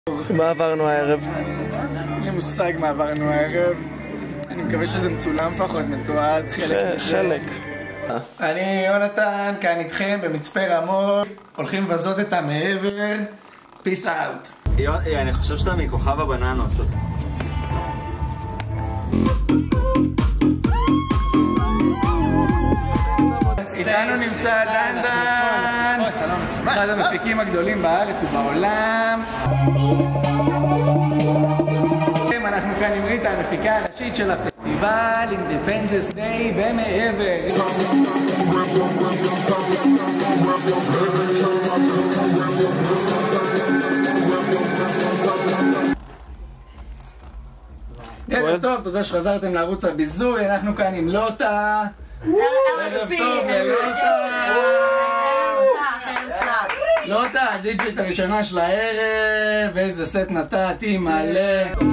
מה עברנו הערב? אין לי מושג מה עברנו הערב. אני מקווה שזה מצולם לפחות, מתועד, חלק מזה. חלק. אני יונתן, כאן איתכם במצפה רמות. הולכים לבזות את המעבר. פיס אאוט. אני חושב שאתה מכוכב הבננות. איתנו נמצא דן, אחד המפיקים הגדולים בארץ ובעולם. אנחנו כאן עם ריטה, המפיקה הראשית של הפסטיבל אינדיפנדנס דיי במעבר. ערב טוב, תודה שחזרתם לערוץ הביזוי. אנחנו כאן עם לוטה. ערב טוב ללוטה. לוטה, הדיג'ית הראשונה של הערב. איזה סט נתתי מלא.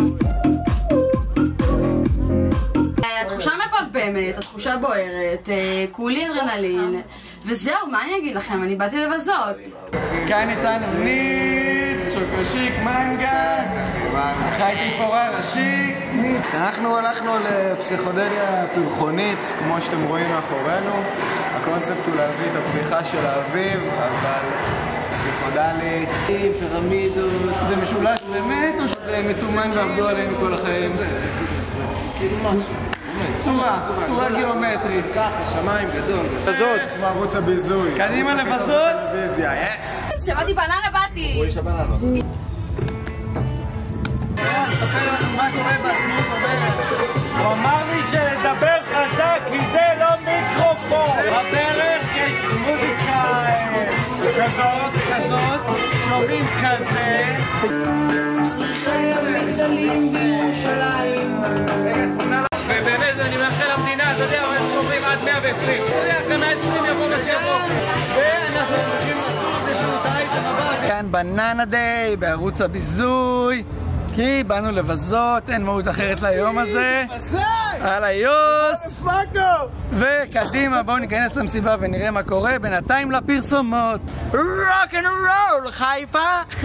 התחושה מפלפמת, התחושה בוערת, כולי אדרנלין. וזהו, מה אני אגיד לכם? אני באתי לבזות. כאן איתנו ניץ, שוקושיק מנגה, חי תפאורה ראשי. אנחנו הלכנו לפסיכודליה פרחונית, כמו שאתם רואים מאחורינו. הקונספט הוא להביא את הפריחה של האביב, אבל פסיכודלית, פירמידות. זה משולש באמת או שזה מתומן ועבדו עלינו כל החיים? זה כאילו משהו. צורה גיאומטרית. ככה, שמיים גדול. בזאת. מערוץ הביזוי. קדימה לבזות. שמעתי בננה באתי. רואי שבננות. ספר לנו מה קורה בעצמאות בברך. הוא אמר לי שלדבר חזק כי זה לא מיקרופון. בברך יש מוזיקה כזאת, שומעים כזה. ובאמת אני מאחל למדינה, אתה יודע, אנחנו שומרים עד 120. אתה יודע, אחרי 120 יבוא מה שיבוא. ואנחנו צריכים לעשות את זה של האייטם הבא. כאן בננה דיי בערוץ הביזוי, כי באנו לבזות, אין מהות אחרת ליום הזה. על היוס. וקדימה, בואו ניכנס למסיבה ונראה מה קורה. בינתיים לפרסומות. רוק אנד רול חיפה.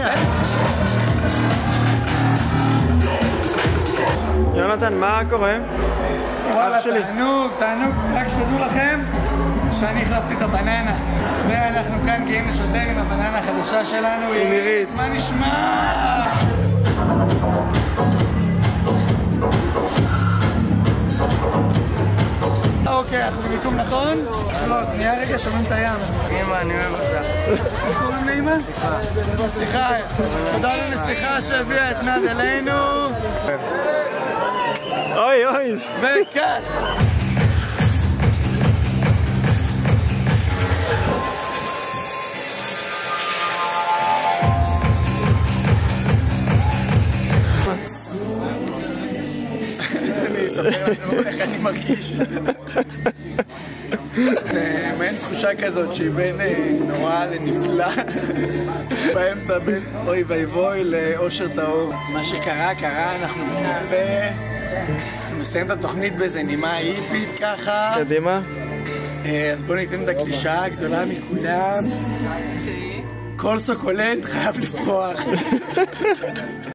יונתן, מה קורה? וואלה, תענוג, רק שתדעו לכם שאני החלפתי את הבננה. ואנחנו כאן גאים לשדר עם הבננה החדשה שלנו. עם עירית. מה נשמע? אוקיי, אנחנו במיקום נכון? לא, זה נהיה רגע שומעים את הים. אמא, אני אוהב אותך. איך קוראים לאמא? שיחה. תודה לנסיכה שהביאה את נד אלינו. אוי אוי. וקאט. אני אספר לנו איך אני מרגיש. זה מעין תחושה כזאת שהיא בין נורא לנפלא, באמצע בין אוי ואבוי לאושר טהור. מה שקרה, אנחנו נפה, אנחנו נסיים את התוכנית באיזה נימה היפית ככה. קדימה. אז בואו ניתן את הקלישה הגדולה מכולם. כל סוקולנט חייב לפרוח.